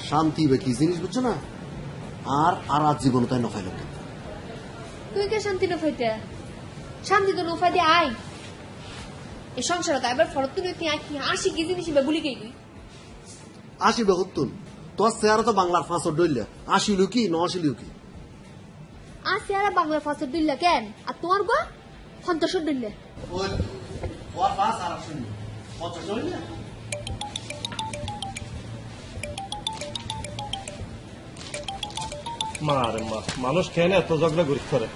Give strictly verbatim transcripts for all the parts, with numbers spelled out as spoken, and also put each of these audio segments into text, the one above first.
শান্তি বা কি জিনিস বুঝছো না আর আর আজ জীবন তাই নফাইল তুই কে শান্তি নফাইতে শান্তি তো নফাই দিয়ে আয় এই সংসারে তো এবার ফরত তুই তুই কি আসি কি জিনিস বলি কে তুই আসি বেহতুন তোর চেহারা তো বাংলার ফাঁসর ডইলে আসিল কি ন আসিল কি আসি আর বাংলার ফাঁসর দিল্লা কেন আর তোমার গো পঞ্চাশর দিল্লে ওই ওর পাস আর আসেনি পঞ্চাশ হইলে মারে মা মানুষ খেয়ে না এত ঝগড়া ঘুরি করে।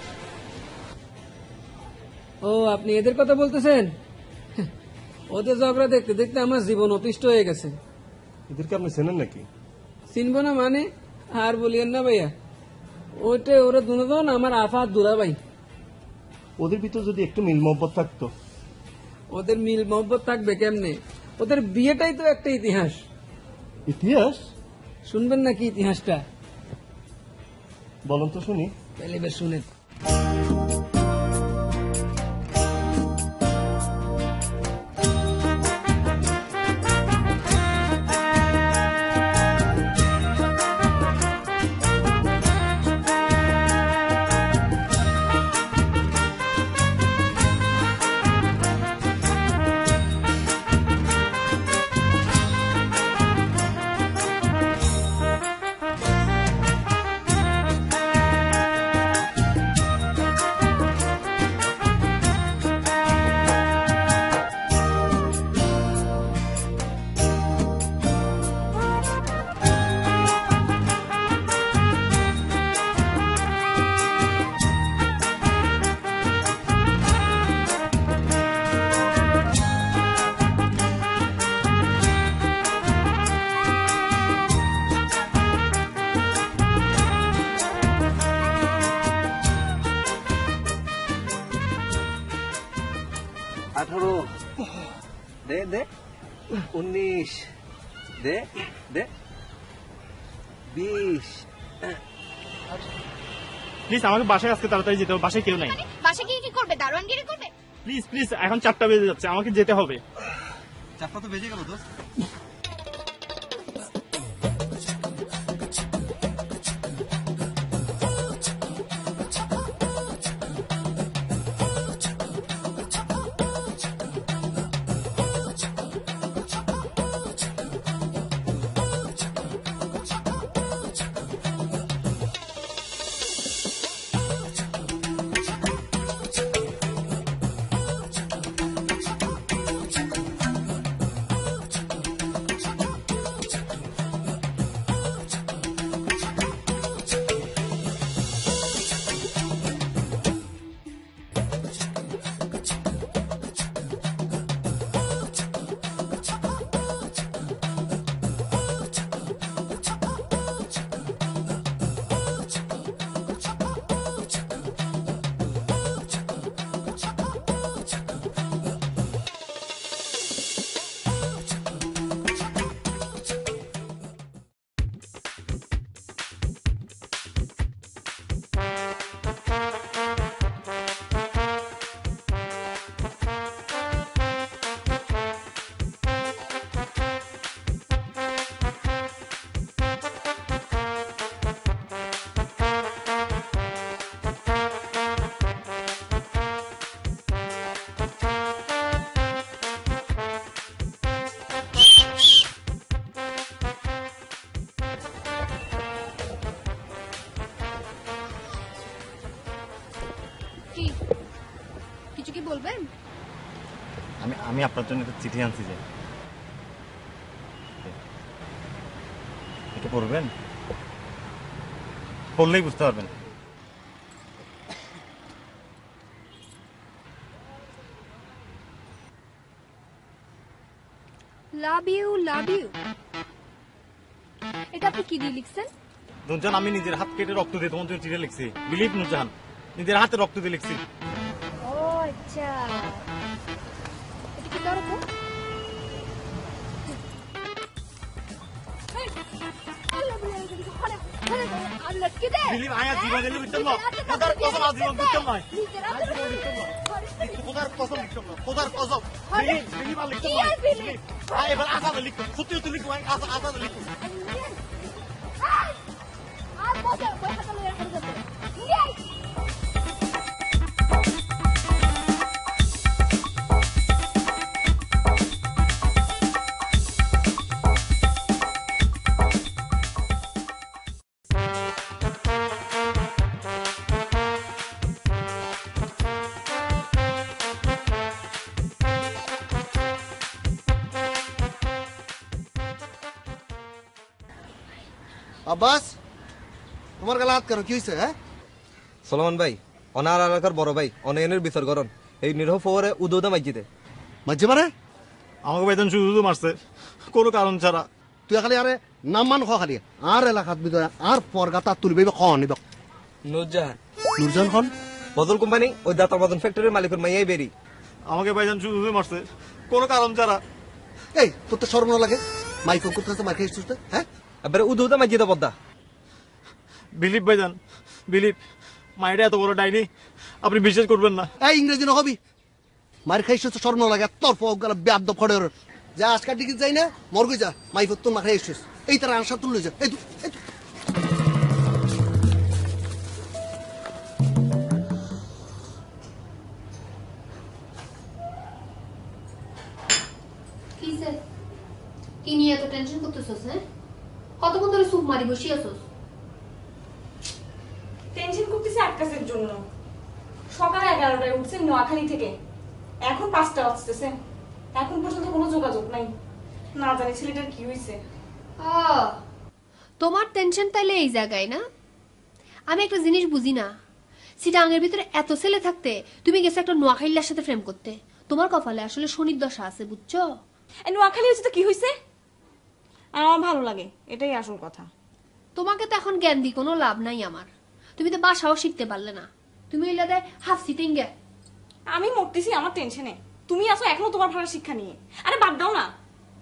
ও আপনি এদের কথা বলতেছেন? ওদের ঝগড়া দেখতে দেখতে আমার জীবন অতিষ্ঠ হয়ে গেছে। এদেরকে আপনি চেনেন নাকি? চিনবো না মানে? আর বলিয়েন না ভাইয়া, ওইটা ওরা দুজন আমার আফা দুলা ভাই। ওদের ভিতর যদি একটু মিল মহব্বত থাকতো। ওদের মিল মহব্বত থাকবে কেমনে? ওদের বিয়েটাই তো একটা ইতিহাস। ইতিহাস? শুনবেন নাকি ইতিহাসটা? বলুন তো শুনি। তাহলে এবার শুনেন। আঠারো দে দে, উনিশ দে দে, বিশ। প্লিজ আমাকে বাসায় আজকে তাড়াতাড়ি যেতে হবে, বাসায় কেউ নাই। বাসা গিয়ে কি করবে? দারোয়ানগিরি করবে? প্লিজ প্লিজ এখন চারটা বেজে যাচ্ছে, আমাকে যেতে হবে। চারটা তো বেজে গেল দোস্ত। কিছু কি বলবেন? আমি আমি আপনার জন্য একটা চিঠি আনছি, যে এটা পড়বেন, পড়লেই বুঝতে পারবেন। লাভ ইউ লাভ ইউ, এটা আপনি কি দিয়ে লিখছেন? নুরজাহান, আমি নিজের হাত কেটে রক্ত দিয়ে তোমার জন্য চিঠি লিখছি। বিলিভ নুরজাহান, নিজের হাতে রক্ত দিয়ে লিখছি। ও আচ্ছা, এটা কি ধরো তো? বিলিভ আয়া জীবনে লিখতাম না, খোদার কসম আজীবন লিখতাম না, খোদার কসম লিখতাম না, খোদার কসম। বিলিভ বিলিভ আর লিখতাম না, আয় এবার আসামে লিখতাম, সত্যি সত্যি লিখবো, আসামে লিখবো। আব্বাস তোমার গালে হাত কেন কি হয়েছে হ্যাঁ সলমান ভাই অনার এলাকার বড় ভাই অনয়নের বিচার করন এই নিরহ ফোরে উদৌদা মাইজিতে মাঝে পারে আমাকে ভাইজান শুধু শুধু মারছে কোনো কারণ ছাড়া। তুই খালি আরে নাম মান খ খালি আর এলাকাত ভিতরে আর পরগা তার তুলবে খন নিব নুরজাহান নুরজান খন বদল কোম্পানি ওই দাতা মদন ফ্যাক্টরির মালিকের মাইয়াই বেরি আমাকে ভাইজান শুধু শুধু মারছে কোনো কারণ ছাড়া। এই তোর তো শরম না লাগে মাইক করতেছে মার খাইছিস তো হ্যাঁ এবারে উদৌদা মাইজিতে পদ্মা বিলিপ ভাইজান বিলিপ মাইটা এত বড় ডাইনি আপনি বিশ্বাস করবেন না। এই ইংরেজি না হবি মার খাইছিস তো শরম না লাগে তোর পক গেল ব্যাদ ফড়ে যা আজকাল দিকে যাই না মরগই যা মাইক তো মার খাইছিস এই তার আনসার তুলে যা এই তুই এই তুই কিসে কি নিয়ে এত টেনশন করতেছস? হ্যাঁ, কতক্ষণ ধরে সুপ মারি বসি আছস? টেনশন করতেছে এক কাজের জন্য। সকাল এগারোটায় উঠছে নোয়াখালী থেকে, এখন পাঁচটা বাজতেছে, এখন পর্যন্ত কোনো যোগাযোগ নাই। না জানি ছেলেটার কি হয়েছে। আহ, তোমার টেনশন তাইলে এই জায়গায় না? আমি একটা জিনিস বুঝি না, সিটাঙ্গের ভিতরে এত ছেলে থাকতে তুমি গেছো একটা নোয়াখালীর সাথে প্রেম করতে। তোমার কপালে আসলে শনির দশা আছে, বুঝছো? এই নোয়াখালী হয়েছে তো কি হয়েছে? আমার ভালো লাগে, এটাই আসল কথা। তোমাকে তো এখন জ্ঞান দি কোনো লাভ নাই আমার। তুমি তো বাসাও শিখতে পারলে না, তুমি এলে দেয় হাফ সিটিং গে। আমি মরতেছি আমার টেনশনে, তুমি আসো এখনো তোমার ভালো শিক্ষা নিয়ে। আরে বাদ দাও না।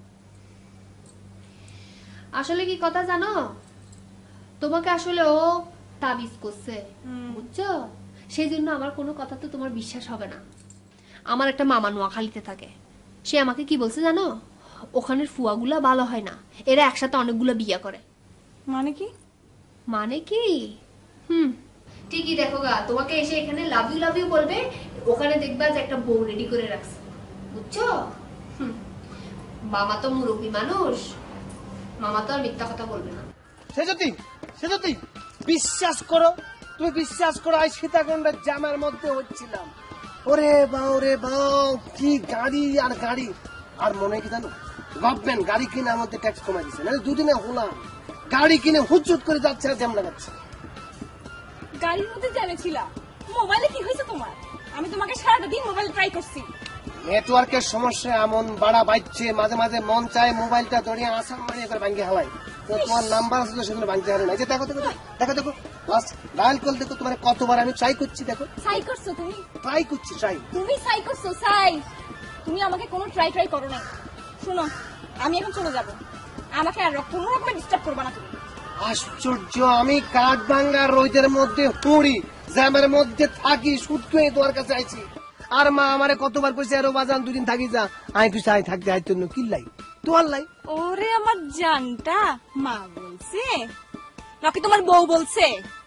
আসলে কি কথা জানো, তোমাকে আসলে ও তাবিজ করছে, বুঝছো? সেই জন্য আমার কোনো কথা তো তোমার বিশ্বাস হবে না। আমার একটা মামা নোয়াখালীতে থাকে, সে আমাকে কি বলছে জানো, ওখানের ফুয়াগুলা ভালো হয় না, এরা একসাথে অনেকগুলো বিয়া করে। মানে কি? মানে কি? হুম, ঠিকই দেখো গা, তোমাকে এসে এখানে লাভ ইউ লাভ ইউ বলবে, ওখানে দেখবা যে একটা বউ রেডি করে রাখছে, বুঝছো? হুম, মামা তো মুরব্বী মানুষ, মামা তো আর মিথ্যা কথা বলবে না। সেজতি সেজতি বিশ্বাস করো, তুমি বিশ্বাস করো, আজ সীতাকুণ্ডের জামার মধ্যে হচ্ছিলাম, ওরে বাউ রে বাউ, কি গাড়ি আর গাড়ি। আর মনে কি জানো, গভর্নমেন্ট গাড়ি কিনে আমাদের ট্যাক্স কমাই দিচ্ছে, মানে দুদিনে হলাম গাড়ি কিনে হুচুট করে যাচ্ছে আর জ্যাম লাগাচ্ছে। গাড়ির মধ্যে জেনেছিলা, মোবাইলে কি হয়েছে তোমার? আমি তোমাকে সারাটা দিন মোবাইল ট্রাই করছি। নেটওয়ার্কের সমস্যা এমন বাড়া বাইচ্ছে, মাঝে মাঝে মন চায় মোবাইলটা দড়িয়ে আসাম মারিয়ে করে ভাঙ্গে হালাই। তো তোমার নাম্বার আসলে সেগুলো ভাঙতে হারে না। যে দেখো দেখো দেখো দেখো লাস্ট ডায়াল কল দেখো, তোমার কতবার আমি ট্রাই করছি, দেখো সাই করছো তুমি, ট্রাই করছি ট্রাই। তুমি সাই করছো সাই, তুমি আমাকে কোনো ট্রাই ট্রাই করো না। শোনো, আমি এখন চলে যাব, আমাকে আর কোনো রকমের ডিস্টার্ব করবে না তুমি। আশ্চর্য, আমি কাঠ ভাঙ্গা রোদের মধ্যে পড়ি, জ্যামের মধ্যে থাকি, শুধু তোমার কাছে আইছি। আর মা আমারে কতবার কইছে আরো বাজান দুদিন থাকি যা, আই কইছে আই থাকতে আইতো না কিল্লাই তোমার লাই। ওরে আমার জানটা, মা বলছে নাকি তোমার বউ বলছে?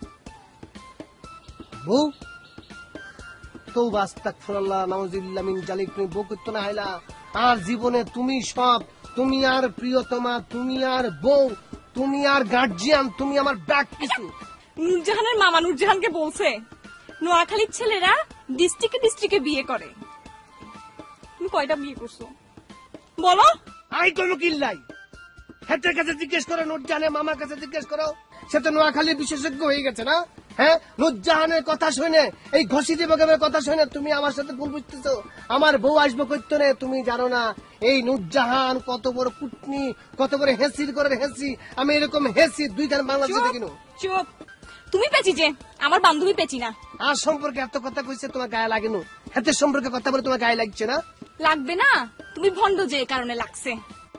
বউ তো আস্তাগফিরুল্লাহ নাউযুবিল্লাহ মিন জালিক, তুমি বউ করতো না হাইলা। আর জীবনে তুমি সব, তুমি আর প্রিয়তমা, তুমি আর বউ, তুমি আর গার্জিয়ান, তুমি আমার ব্যাক কিছু। নূরজাহানের মামা নূরজাহানকে বলছে নোয়াখালীর ছেলেরা ডিস্ট্রিক্টে ডিস্ট্রিক্টে বিয়ে করে। তুমি কয়টা বিয়ে করছো বলো? আই করবো কিল্লাই, হেটের কাছে জিজ্ঞেস করো, নুরজাহানের মামার কাছে জিজ্ঞেস করো, সে তো নোয়াখালীর বিশেষজ্ঞ হয়ে গেছে না। হ্যাঁ, নুরজাহানের কথা শুনে, এই ঘষিটি বেগমের কথা শুনে তুমি আমার সাথে ভুল বুঝতেছো। আমার বউ আসবো করতো না, তুমি জানো না এই নুরজাহান কত বড় কুটনি, কত বড় হেসির করে হেসি। আমি এরকম হেসি দুইখান বাংলাদেশে দেখিনি। চুপ, তুমি পেঁচি যে, আমার বান্ধবী পেঁচি না। আর সম্পর্কে এত কথা কইছে তোমার গায়ে লাগে না, হেতের সম্পর্কে কথা বলে তোমার গায়ে লাগছে না? লাগবে না, তুমি ভণ্ড যে কারণে লাগছে।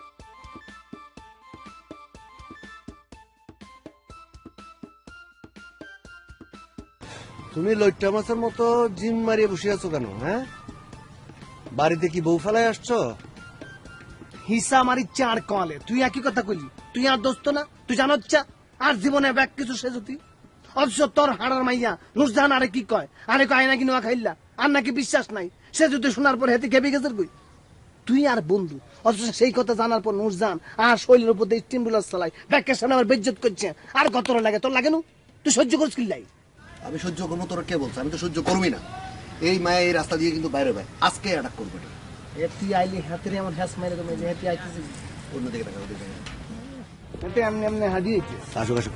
তুমি লইট্টা মাছের মতো জিম মারিয়ে বসে আছো কেন? হ্যাঁ, বাড়িতে কি বউ ফেলায় আসছো? হিসা মারি চার কলে তুই একই কথা কইলি, তুই আর দোস্ত না, তুই জানোচ্ছা আর জীবনে ব্যাগ কিছু সে যদি। অথচ তোর হাড়ার মাইয়া নুরজাহান আরে কি কয়, আরে কয় নাকি নোয়া খাইল্লা, আর নাকি বিশ্বাস নাই, সে যদি শোনার পর হেতে খেপে গেছে কই। তুই আর বন্ধু, অথচ সেই কথা জানার পর নুরজাহান আর শৈলের উপর দিয়ে স্টিম বুলার চালাই, ব্যাগের সামনে আমার বেজ্জত করছে, আর গতর লাগে, তোর লাগে না? তুই সহ্য করিস কিল্লাই? আমি সহ্য করবো, তোর কে বলছে? আমি তো সহ্য করবি না। এই মায়া এই রাস্তা দিয়ে কিন্তু বাইরে ভাই আজকে অ্যাটাক করবে। তুই আইলি হাতের আমার হ্যাস মাইরে তোমার যে হেঁটে আইতেছিস। অন্যদিকে দেখা, ওদিকে দেখা। এটা এমনি এমনি হারিয়েছে। আসুক আসুক।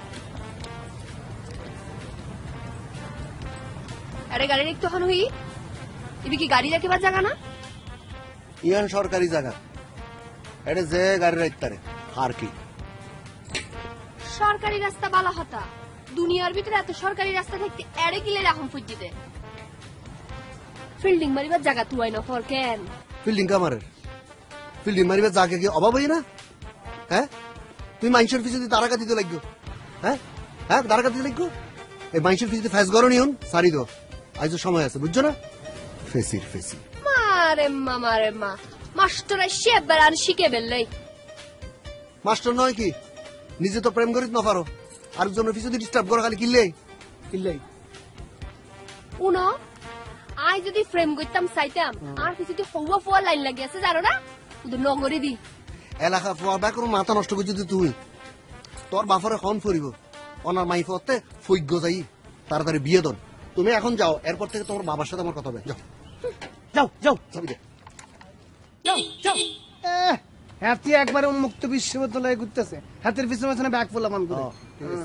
আরে গাড়ি একটু হন হই ইবি কি গাড়ি রাখিবার জায়গা না? ইয়ান সরকারি জায়গা, এটা যে গাড়ি রাখতারে আর কি। সরকারি রাস্তা বালা হতা, দুনিয়ার ভিতরে এত সরকারি রাস্তা থাকতে এড়ে গিলে রাখুন ফুজিতে ফিল্ডিং মারিবার জায়গা তুই না ফর কেন? ফিল্ডিং কামারের ফিল্ডিং মারিবার জায়গা কি অভাব হই না? হ্যাঁ তুই মাইন্সের পিছিয়ে তারাকা দিতে লাগবে। হ্যাঁ হ্যাঁ তারাকা দিতে লাগবে। এই মাইন্সের পিছিয়ে ফেস গরো নিয়ন সারি দো, আজ সময় আছে বুঝছো না? ফেসির ফেসি মারে মা মারে মা মাস্টার সে বেড়ান শিখে বেললাই। মাস্টার নয় কি, নিজে তো প্রেম করিত না পারো, আরেকজনের পিছনে ডিস্টার্ব করো খালি কিনলেই কিল্লাই উনো আই যদি ফ্রেম করতাম চাইতাম আর কিছু তো ফৌয়া ফৌয়া লাইন লাগি আছে জানো না, ওদের নগরে দি এলাকা ফোয়া ব্যাক মাথা নষ্ট করছি তুই। তোর বাফারে খন ফরিব অনার মাই ফতে ফৈগ্য যাই তাড়াতাড়ি বিয়ে দন। তুমি এখন যাও, এরপর থেকে তোমার বাবার সাথে আমার কথা হবে। যাও যাও যাও চাবি দে। যাও যাও। এহ, হাতি একবারে উন্মুক্ত বিশ্ববিদ্যালয়ে ঘুরতেছে, হাতের পিছনে পিছনে ব্যাগ ফোলা মান করে। হ্যাঁ।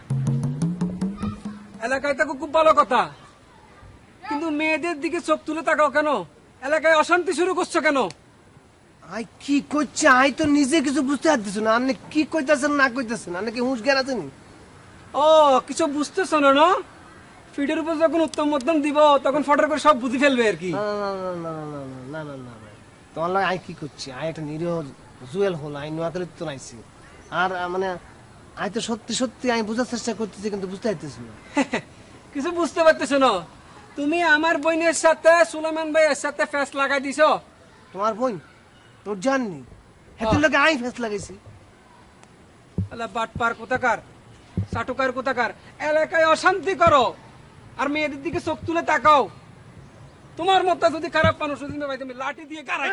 এলাকায় থাকো খুব ভালো কথা, কিন্তু মেয়েদের দিকে চোখ তুলে তাকাও কেন? এলাকায় অশান্তি শুরু করছো কেন? আই কি করছে আই তো নিজে কিছু বুঝতে পারতেছি না। আপনি কি কইতাছেন না কইতাছেন, আপনি কি হুঁশ জ্ঞান আছেন? ও কিছু বুঝতেছো না না? ফিডের উপর যখন উত্তম মধ্যম দিব তখন ফটার করে সব বুঝে ফেলবে আর কি। না না না না না না না না না তোমার লাগে আই কি করছি? আই একটা নিরীহ জুয়েল হল, আই নোয়াখালীর তো নাইছি। আর আহ, মানে আই তো সত্যি সত্যি আমি বোঝার চেষ্টা করতেছি কিন্তু বুঝতে পারতেছি না। কিছু বুঝতে পারতেছো না? তুমি আমার বোনের সাথে সুলেমান ভাইয়ের সাথে ফেস লাগাই দিছো। তোমার বোন তোর জাননি, হেতুর লাগে আই ফেস লাগাইছি। আলা বাটপার কোথাকার, চাটুকার কোথাকার, এলাকায় অশান্তি করো আর মেয়েদের দিকে চোখ তুলে তাকাও। তোমার মতো যদি খারাপ মানুষ যদি ভাই তুমি লাঠি দিয়ে গাড়াই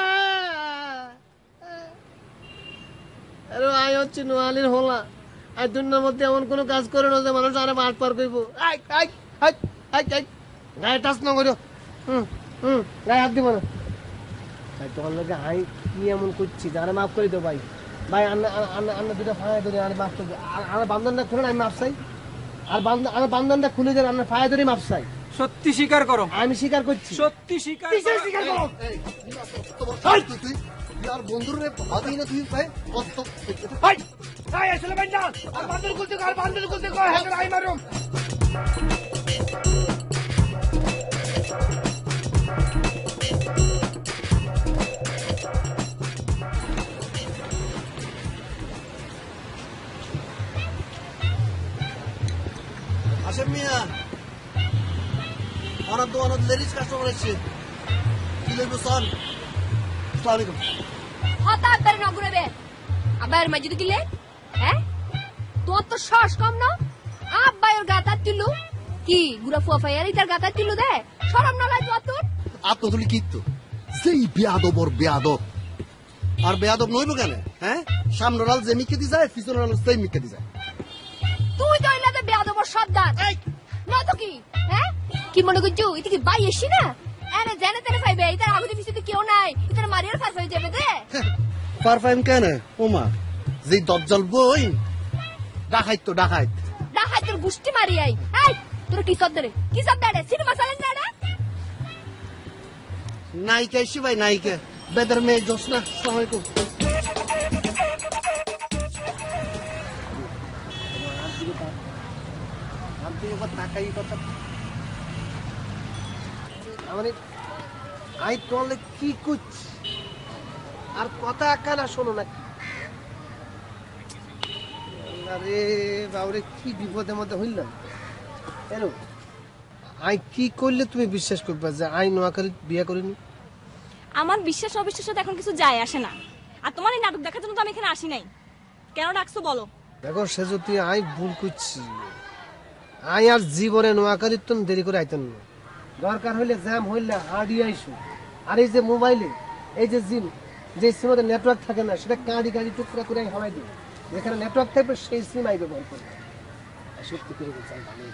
আরে আই হচ্ছে নোয়ালির হোলা, আই দুনিয়ার মধ্যে এমন কোনো কাজ করে না যে মানুষ আরে মার পার করবো। আই আই আই আই আই গায়ে টাচ না করো। হুম হুম গায়ে হাত দিব না। ভাই তোমার লোকে আই কি এমন করছি আরে মাফ করে দাও ভাই। ভাই আন্না আন্না আন্না দুটা ফায়া ধরে আরে মাফ করে দাও। আমার বান্ধনটা খুলে আমি মাফ চাই, আর আমার বান্ধনটা খুলে দেন আপনার ফায়া ধরে মাফ চাই। সত্যি স্বীকার করো। আমি স্বীকার করছি। সত্যি স্বীকার কিসের স্বীকার করো? এই, তোমার তুই তুই আর বন্ধুর রে ভাবি না তুই ভাই কষ্ট। ভাই ভাই আসলে ভাই না আর বান্ধন খুলতে কর, বান্ধন খুলতে কর, হ্যাঁ আই মারুম। আসেন মিয়া, আমার দোকানত লেডিস কাস্টমার এসছে, কি লইব চল। আসসালামু আলাইকুম। হঠাৎ করে নগরে বে আবার মাঝে দিলে হ্যাঁ তোর তো শ্বাস কম না? আব্বাইয়ের গাতা তুলু কি গুড়া ফুয়া ফাইয়ার ইতার গাতা তুলু দে শরম না লাগে তোর? আত্মতুলি কিত্তো যেই বেয়াদব ওর বেয়াদব, আর বেয়াদব নইব কেন? হ্যাঁ সামনের আল যে মিকে দি যায় পিছনের আল সেই মিকে দি যায়। তুই তো ইলাতে বেয়াদবর সর্দার না তো কি? হ্যাঁ কি মনে করছো এটা কি বাই এসি না? আরে জানে তেরে পাইবে ইতার আগুদি পিছনে কেউ নাই, ইতার মারিয়ার ফার হয়ে যাবে দে। পারফাইম কেন ওমা যে দজ্জাল বই ডাকাইত তো ডাকাইত ডাকাই তোর গুষ্টি মারি আই। এই তোর কি সর্দার কি সর্দার সিনেমা চালেন যায় না? নায়িকা এসি ভাই নায়িকা বেদের মেয়ে জোসনা। আসসালামু আলাইকুম। মানে আই তোলে কি করছি আর কথা একানা শোনো নাকি? আরে বাবরে কি বিপদের মধ্যে হইলাম। এলো আই কি করলে তুমি বিশ্বাস করবে যে আই নোয়াখালী বিয়ে করিনি? আমার বিশ্বাস অবিশ্বাসে এখন কিছু যায় আসে না। আর তোমার এই নাটক দেখার জন্য তো আমি এখানে আসি নাই। কেন ডাকছো বলো? দেখো সে যদি আই ভুল করছি, আই আর জীবনে নোয়াখালীর তো দেরি করে আইতেন না। দরকার হইলে জ্যাম হইলে হাঁড়ি আইসো। আর এই যে মোবাইলে এই যে জিম যে সিমে নেটওয়ার্ক থাকে না সেটা কাঁড়ি কাঁড়ি টুকরা করে হাওয়াই দিই, যেখানে নেটওয়ার্ক থাকবে সেই সিম আই ব্যবহার করবে। সত্যি করে বলছি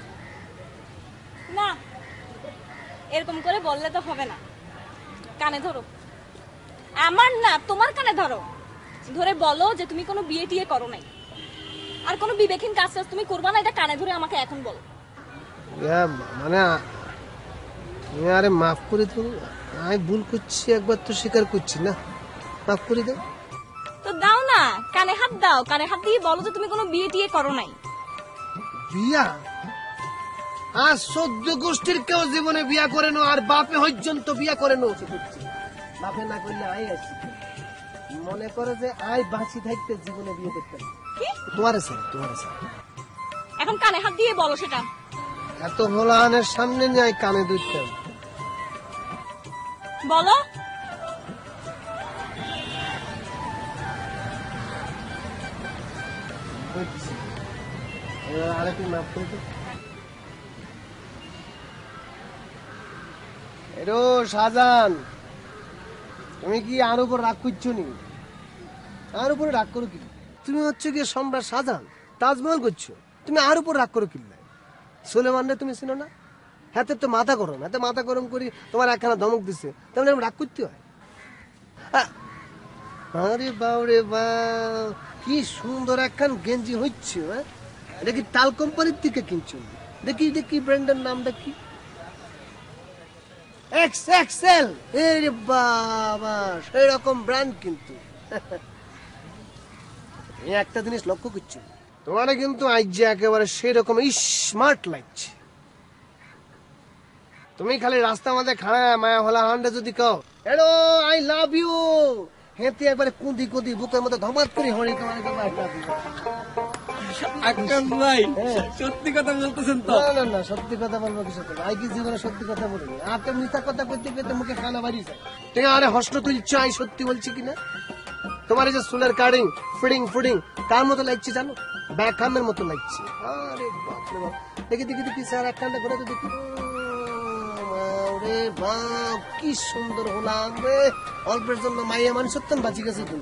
না এরকম করে বললে তো হবে না। কানে ধরো, আমার না তোমার কানে ধরো। ধরে বলো যে তুমি কোনো বিয়ে টিয়ে করো নাই, আর কোনো বিবেকহীন কাজ টাজ তুমি করবা না, এটা কানে ধরে আমাকে এখন বলো। ইয়া, মানে তুমি আরে মাফ করে দাও, আমি ভুল করছি, একবার তো স্বীকার করছি না, মাফ করে দাও। তো দাও না, কানে হাত দাও, কানে হাত দিয়ে বলো যে তুমি কোনো বিয়ে টিয়ে করো নাই। বিয়া আর সদ্য গোষ্ঠীর কেউ জীবনে বিয়া করে নো, আর বাপে হইজন্ত বিয়া করে নো, বাপে না করলে আই আছি মনে করে যে আই বাঁচি থাকতে জীবনে বিয়ে করতে তোমার স্যার তোমার স্যার এখন কানে হাত দিয়ে বলো সেটা। এত হোলাহানের সামনে নিয়ে আই কানে দুইতাম। বলো। আরে তুই মাফ করে দে। এরো শাহজাহান, তুমি কি আর উপর রাগ করছো নি? আর উপরে রাগ করো কি? তুমি হচ্ছে কি সম্রাট শাহজাহান, তাজমহল করছো, তুমি আর উপর রাগ করো কিল্লাই? সুলেমান রে তুমি চিনো না? হাতে তো মাথা গরম, হাতে মাথা গরম করি তোমার একখানা ধমক দিছে, তাহলে রাগ করতে হয়? আ- আরে বাউরে বাউ, কি সুন্দর একখান গেঞ্জি হচ্ছে, হ্যাঁ? এটা কি টাল কোম্পানির থেকে কিনছো? দেখি দেখি ব্র্যান্ডের নামটা কি? Ex Excel. এরে বাবা, সেই রকম ব্র্যান্ড কিন্তু। আমি একটা জিনিস লক্ষ্য করছি, তোমার কিন্তু আজ যে একেবারে সেই রকম স্মার্ট লাগছে। তুমি খালি রাস্তা মাঝে খাড়া মায়া হলা হান্ডে যদি কও হ্যালো আই লাভ ইউ, হেঁতে একবারে কুঁদি কুঁদি বুকের মধ্যে ধমাত করে হরি তোমার আকাশ ভাই হ্যাঁ। সত্যি কথা বলতেছেন তো? না না না, সত্যি কথা বলবো কি সত্যি, আই কি জীবনে সত্যি কথা বলিনি। আর তো মিথ্যা কথা করতে করতে মুখে খানা বাড়ি যায়। তুমি আরে হস্ত তুলছো, আই সত্যি বলছি কিনা? তোমার এই যে চুলের কাটিং ফিডিং ফুডিং কার মতো লাগছে জানো? ব্যাকহামের মতো লাগছে। আরে বাপরে বাপ, দেখি দেখি দেখি স্যার একখানটা করে তো দেখি। রে বাপ, কি সুন্দর হলাম রে, অল্পের জন্য মাইয়া মানুষ সত্যি বাঁচি গেছে তুমি।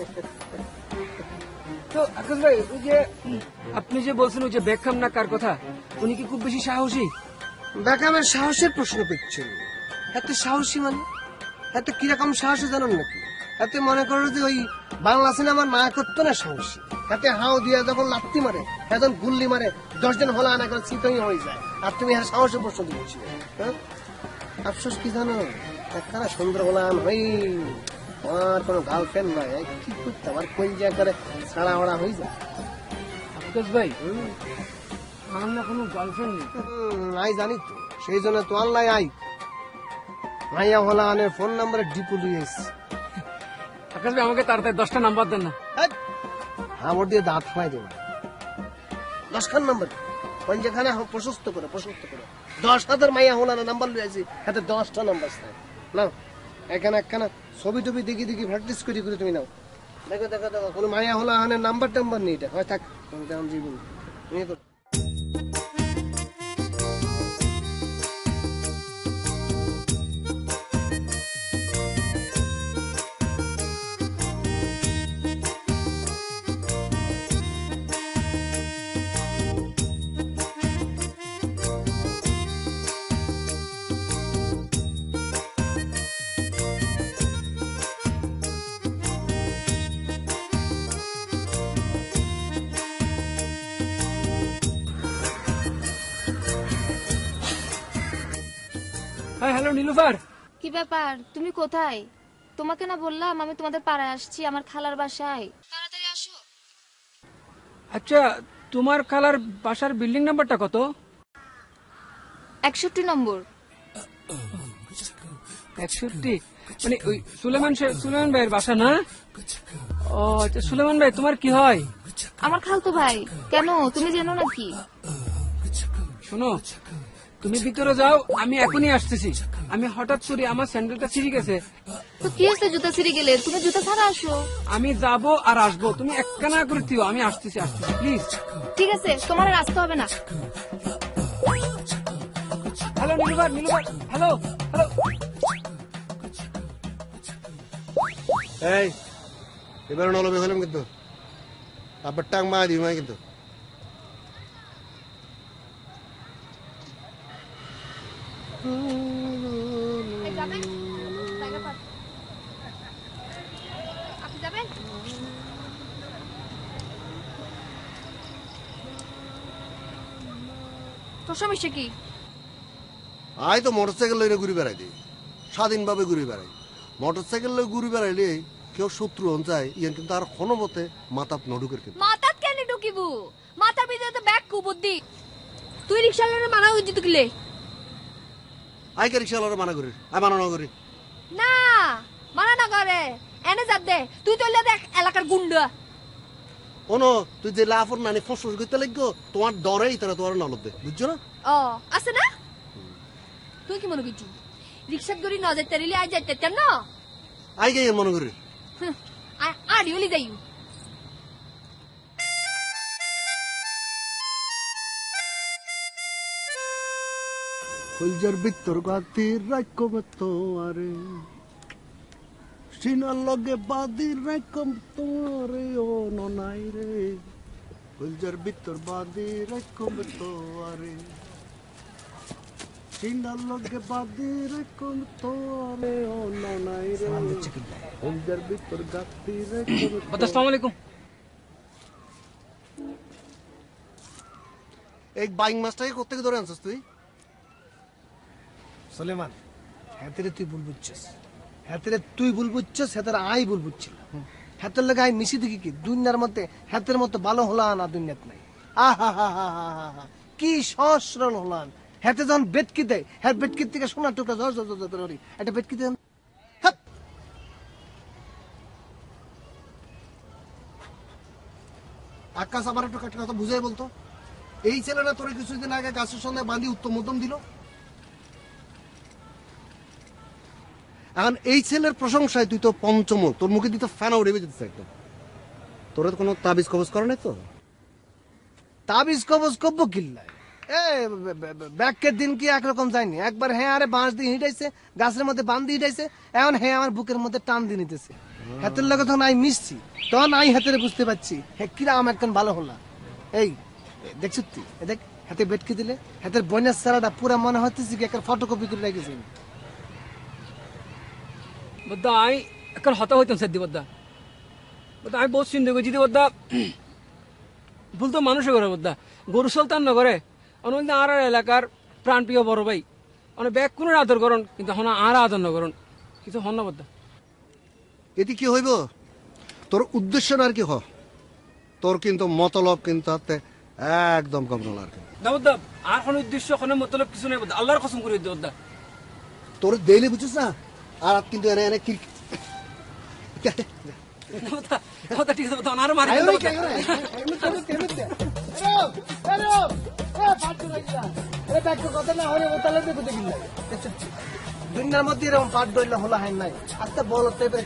তো আকাশ ভাই, ওই যে আপনি যে বলছেন ওই যে বেকহাম না কার কথা, উনি কি খুব বেশি সাহসী? ব্যাকহামের সাহসের প্রশ্ন করছেন? এত সাহসী মানে এত কিরকম সাহসী জানেন নাকি? এতে মনে করো যে ওই বাংলা সিনেমার নায়কত্ব না সাহসী। এতে হাও দিয়া যখন লাত্তি মারে, এখন গুল্লি মারে, দশ দিন হলা আনা করে চিতই হয়ে যায়, আর তুমি আর সাহসের প্রশ্ন দিচ্ছি। হ্যাঁ, আফসোস কি জানো, একখানা সুন্দর হলাম হই, আমার কোনো গার্লফ্রেন্ড নয়, এই কি করতে আমার কোন জায়গা করে ছাড়া ওড়া হয়ে যায়। আকাশ ভাই, আমার না কোনো গার্লফ্রেন্ড নেই। হুম, আই জানি তো, সেই জন্য তো আল্লাহ আই মাইয়া হলা আনের ফোন নাম্বারে ডিপু লুই এসছি। আকাশ ভাই, আমাকে তাড়াতাড়ি দশটা নাম্বার দেন না। হাবর দিয়ে দাঁত ফালাই দেবো। দশখান নাম্বার কোন যেখানে প্রশস্ত করে প্রশস্ত করে দশ হাজার মাইয়া হোলানা নাম্বার লুয়েছি, হাতে দশটা নাম্বার না। এখানে একখানা ছবি টবি দেখি দেখি প্র্যাকটিস করি করে তুমি নাও। দেখো দেখো দেখো, কোনো মাইয়া হোলা হানের নাম্বার টাম্বার নেই, এটা হয় থাক তেমন জীবন তুমি করো। হ্যাঁ, হ্যালো নীলুফার। কি ব্যাপার, তুমি কোথায়? তোমাকে না বললাম আমি তোমাদের পাড়ায় আসছি, আমার খালার বাসায়, তাড়াতাড়ি আসো। আচ্ছা, তোমার খালার বাসার বিল্ডিং নাম্বারটা কত? একষট্টি নম্বর। একষট্টি? মানে ওই সুলেমান সাহেব- সুলেমান ভাইয়ের বাসা না? ও আচ্ছা, সুলেমান ভাই তোমার কি হয়? আমার খালতো ভাই। কেন, তুমি জানো নাকি? শোনো, তুমি ভিতরে যাও, আমি এখনই আসতেছি। আমি হঠাৎ করে আমার স্যান্ডেলটা ছিঁড়ে গেছে, তো কি হয়েছে, জুতা ছিঁড়ে গেলে? তুমি জুতা ছাড়া আসো। আমি যাব আর আসবো, তুমি একখানা করে দিও, আমি আসতেছি আসতেছি প্লিজ। ঠিক আছে, তোমার আর আসতে হবে না। Hello Nilufar, Nilufar, hello hello. এই এবার নলবে হলাম কিন্তু আবার টাং মা দিই মা কিন্তু আপনি যাবেন? তোর সমস্যা কি? আয় তো মোটরসাইকেল লইরে ঘুরে বেড়াই দিই, স্বাধীনভাবে ঘুরে বেড়াই। মোটরসাইকেল লই ঘুরে বেড়াইলে কেউ শত্রু হন যায়, ইয়ান কিন্তু আর কোনো মতে মাথাত নডুকের কিন্তু। মাথাত কেন ঢুকিবু? মাথার ভিতরে তো ব্যাগ কুবুদ্ধি। তুই রিক্সা লরে মানা হইছি তো কিলে? আয় কে রিক্সা লড়ে মানা করি, আয় মানা না করি। না মানা না করে, এনে যা দে। তুই তো হইলে দেখ এলাকার গুন্ডা। ওনো তুই যে লাফর নানি ফস ফস করতে লাগতো, তোমার ডরেই তারা তোমার নলদ দে, বুঝছো না? ও আছে না? তুই কি মনে করছিস রিক্সাত গড়ি ন যাইতে রিলি আই যাইতে না? আয় কে মনে করি। আড়ি হলি যাইও। কলজার ভিতর গাতির রাখম তোয়ারে, সিনার লগে বাদির রাখম তোয়ারে, ও ননাই রে। কলজার ভিতর বাদির রাখম তোয়ারে, সিনার লগে বাদির রাখম তোয়ারে, ও ননাই রে। কলজার ভিতর গাতির রাখম। আসসালামু আলাইকুম। এই বাইং মাছটাকে কোত্থেকে ধরে আনছিস তুই? সুলেমান, হেতেরে তুই ভুল বুঝছিস, হেতেরে তুই ভুল বুঝছিস, হেতের আই ভুল বুঝছিল। হেতের লাগে আই মিশি দেখি কি দুনিয়ার মধ্যে হেতের মতো ভালো হলান আর দুনিয়াত নাই। আহা হা হা হা হা, কি সহজ সরল হলান। হেতে যখন বেটকি দেয়, হ্যাঁ বেটকির থেকে সোনার টুকরা জর জর জর করি, একটা বেটকি দেন। আকাশ আমার একটু একটা কথা বুঝাই বলতো, এই ছেলেটা তোর কিছুদিন আগে গাছের সঙ্গে বাঁধি উত্তম মধ্যম দিল, এখন এই ছেলের প্রশংসায় তুই তো পঞ্চম, তোর মুখে দিতে ফ্যানা উড়ে যেতেছে একদম। তোর তো কোনো তাবিজ কবজ করে নাই তো? তাবিজ কবজ করবো কিল্লায়? এ ব্যাকের দিন কি একরকম যায়নি। একবার হ্যাঁ আরে বাঁশ দিয়ে হিটাইছে, গাছের মধ্যে বান দিয়ে হিটাইছে, এখন হ্যাঁ আমার বুকের মধ্যে টান দিয়ে নিতেছে। হাতের লগে তখন আই মিশছি, তখন আই হাতের বুঝতে পারছি হ্যাঁ কিরা আমার একখান ভালো হলা। এই দেখছি তুই দেখ হাতে বেটকে দিলে হাতের বইনের সারাটা পুরা মনে হতেছে কি একটা ফটোকপি করে রেখেছি। বদ্দা আমি এখন হতা হইতাম স্যার দিবদ্দা। বদ্দা আমি বহুত চিন্তা করছি বদ্দা, ভুল তো মানুষে করে বদ্দা, গরু সুলতান নগরে অনেক আর এলাকার প্রাণপ্রিয় বড় ভাই অনেক ব্যাগ কোনো আদর করন, কিন্তু হন আর আদর নগরণ কিছু হন না বদ্দা। এটি কি হইব? তোর উদ্দেশ্য আর কি হ, তোর কিন্তু মতলব কিন্তু হাতে একদম কম নল আর কি। না বদ্দা আর কোনো উদ্দেশ্য কোনো মতলব কিছু নেই বদ্দা, আল্লাহর কসম করে দিতে বদ্দা। তোর দেইলে বুঝছিস না, আর কিন্তু এনে এনে কি ঠিক আছে বদ্দা, আর মারি দুনিয়ার মধ্যে এরকম পাট দইলে হলো হয় নাই। আচ্ছা বল তবে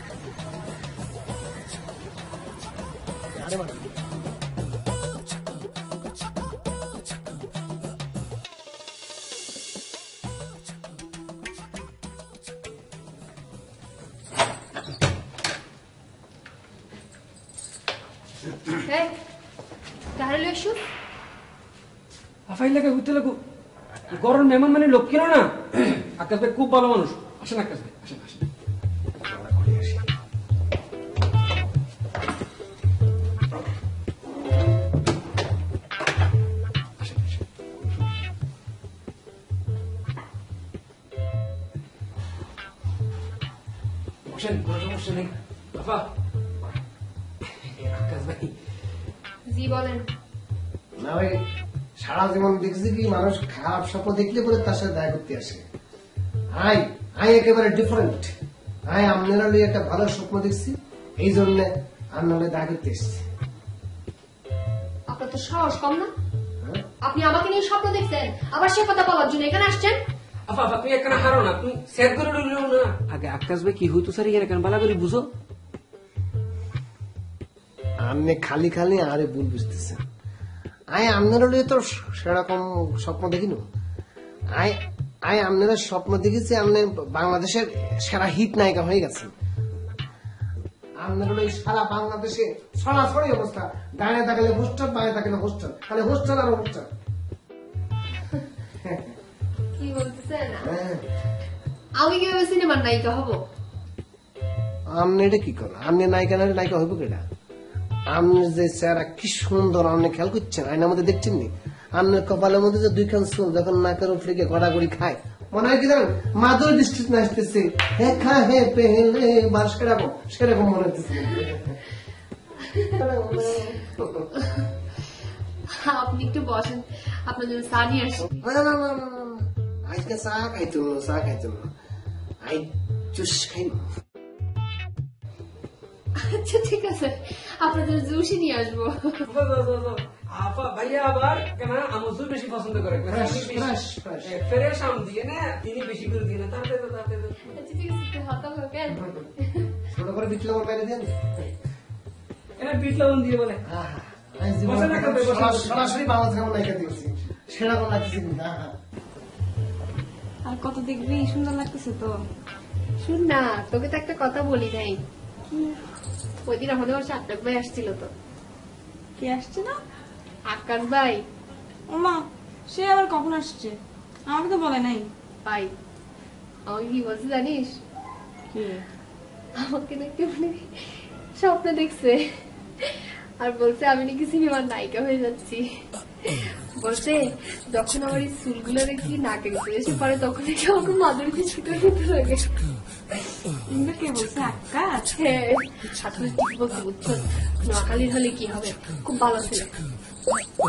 এই কারে লই আসু? আফাই লাগে হইতে লাগু গরম মেহমান মানে লক্ষ্মী না। আকাশ ভাই খুব ভালো মানুষ, আসেন আকাশ ভাই আসেন আসেন। বসেন, কোনো সমস্যা নেই। আফা আকাশ ভাই। জি বলেন। না ভাই, সারা জীবন দেখছি কি মানুষ খারাপ স্বপ্ন দেখলে পরে তার সাথে দেখা করতে আসে। আই আই একেবারে ডিফারেন্ট। আই আপনারা লই একটা ভালো স্বপ্ন দেখছি, এই জন্য আপনারা দেখা করতে এসেছি। আপনার তো সাহস কম না? আপনি আমাকে নিয়ে স্বপ্ন দেখছেন, আবার সে কথা বলার জন্য এখানে আসছেন? আফা আফা তুমি এখানে হারো না, তুমি সেট করে রইলেও না। আগে আকাশ ভাই কি হইতো স্যার এখানে কেন বালা করে বুঝো। আপনি খালি খালি আরে ভুল বুঝতেছেন। আই আপনারা লই তো সেরকম স্বপ্ন দেখিনি। আই আই আপনারা স্বপ্ন দেখেছি আপনি বাংলাদেশের সেরা হিট নায়িকা হয়ে গেছেন। আপনারা লই সারা বাংলাদেশে সরাসরি অবস্থা, ডানে থাকলে হোস্টেল, বাঁয়ে থাকলে হোস্টেল, খালি হোস্টেল আর হোস্টেল। কি বলতেছেন? আমি কিভাবে সিনেমার নায়িকা হব? আপনি এটা কি করেন? আপনি নায়িকা না নায়িকা হইব কেটা? আপনি যে চেহারা কি সুন্দর, আপনি খেয়াল করছেন? আয়নার মধ্যে দেখছেন নি? আর কপালের মধ্যে যে দুইখান চুল যখন নাকের উপরে গিয়ে গড়াগড়ি খায় মনে হয় কি জানেন মাদুর ডিস্ট্রিক্ট নাচতেছে হে খা হে পেহলে বার সেরকম সেরকম মনে হচ্ছে। আপনি একটু বসেন, আপনার জন্য চা নিয়ে আসি। না না না না না, আজকে চা খাইতো না, চা খাইতো না, আই জুস খাই। আচ্ছা ঠিক আছে, আপনার জন্য জুসই নিয়ে আসবো। আপা ভাইয়া আবার কেন আমজুর বেশি পছন্দ করে ফ্রেশ ফ্রেশ ফ্রেশ। ফ্রেশ আম দিয়ে না তিনি বেশি করে দিয়ে না তাতে তো তাতে তো আচ্ছা ঠিক আছে, হাত কেন ছোট করে বিট লবণ বাইরে দেন। এনে বিট লবণ দিয়ে বলে আহা, আজ জীবনে বসে না কেন, বসে না। সরাসরি বাংলা কেমন নাইকা দিয়েছি সেরকম লাগছে কিন্তু। আহা আর কত দেখবি, সুন্দর লাগতেছে তো। শুন না, তোকে তো একটা কথা বলি নাই। ওই দিন আমাদের বাসায় আকাশ ভাই আসছিল তো। কে আসছে না? আকাশ ভাই ওমা, সে আবার কখন আসছে? আমাকে তো বলে নাই। ভাই আমাকে কি বলছে জানিস? কি? আমাকে নাকি মানে স্বপ্ন দেখছে আর বলছে আমি নাকি সিনেমার নায়িকা হয়ে যাচ্ছি। বলছে যখন আমার এই চুলগুলো দেখি নাকে এসে পরে তখন নাকি আমাকে মাদুরি দিয়ে ছুটে দিতে লাগে। কিন্তু কে বলছে? আকাশ? হ্যাঁ, আসলে ঠিক বলছি, বুঝছো? নোয়াখালীর হলে কি হবে, খুব ভালো ছিল। ও,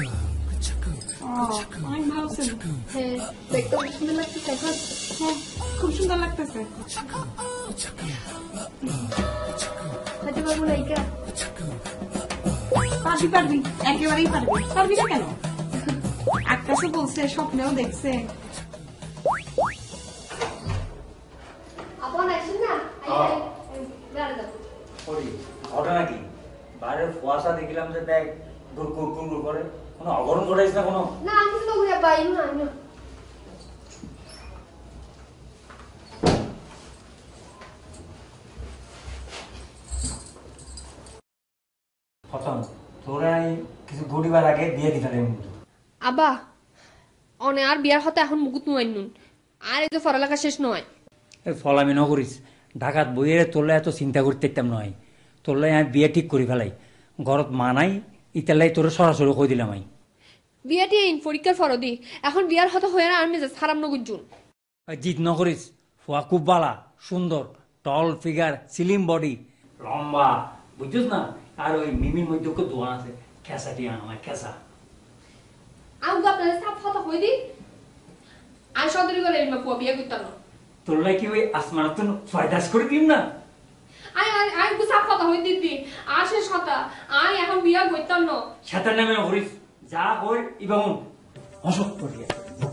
অনেক ভালো ছিল। হ্যাঁ, দেখতে অনেক সুন্দর লাগছে এখন। হ্যাঁ, খুব সুন্দর লাগতেছে। হয়তো পারবো নায়িকা। পারবি পারবি, একেবারেই পারবি। পারবি না কেন? আকাশও বলছে, স্বপ্নেও দেখছে। আপন আসেন না, বেড়া যাবো। ঘটনা কি? বাইরের কুয়াশা দেখলাম যে দেখ গুড় গুড় করে, কোনো অঘটন ঘটাইস না কোনো? না আমি তো ঘুরে পাই না না। প্রথম তোরা কিছু ঘুরিবার আগে বিয়ে দিতে আবা অনে আর বিয়ার হতে এখন মুকুত নুয়াই নুন আর এই তো পড়ালেখা শেষ নয়। ফল আমি নকরিস, ঢাকাত বইয়ের তোলে এত চিন্তা করতে ইতাম নয়। তোলে আমি বিয়ে ঠিক করি ফেলাই, ঘরত মানাই ইতালাই তোর সরাসরি কই দিলাম। আমি বিয়াটি ইন পরীক্ষার ফরদি এখন বিয়ার হতে হয়ে না আমি খারাপ নগুজুন। জিদ নকরিস, ফুয়া খুব বালা, সুন্দর, টল ফিগার, স্লিম বডি, লম্বা, বুঝছিস না? আর ওই মিমির মধ্যে দোয়া আছে, খেসা দিয়ে আমার খেসা। আমি আপনাদের সাপ হতে হয়ে দি আর সদরি করে এমা পুয়া বিয়ে করতাম না। তোলাই কি ওই আসমানা তো ফয়দাস করে দিম না? আই আই গু সাপ হতে হয়ে দিদি আর শেষ কথা আই এখন বিয়া করতাম না। সাতার নামে নকরিস, যা হই ইবামন অসক করিয়া।